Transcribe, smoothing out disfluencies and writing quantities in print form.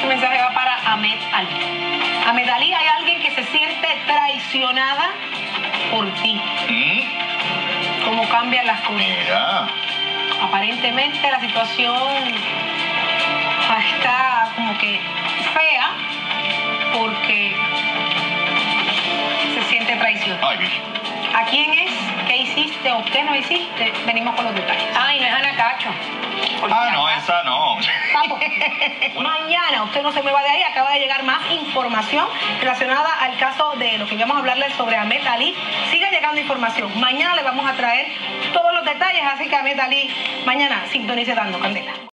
mensaje va para Ahmed Ali. Ahmed Ali, hay alguien que se siente traicionada por ti. ¿Cómo cambian las cosas? Mira. Aparentemente la situación está como que fea porque se siente traicionada. Ay, Virgen. ¿A quién es? ¿Qué hiciste o qué no hiciste? Venimos con los detalles. Ay, no es Ana Cacho. No, esa no. Vamos. Mañana, usted no se mueva de ahí, acaba de llegar más información relacionada al caso de lo que íbamos a hablarles sobre Ahmed Ali. Sigue llegando información. Mañana le vamos a traer todos los detalles, así que Ahmed Ali, mañana sintonice Dando Candela.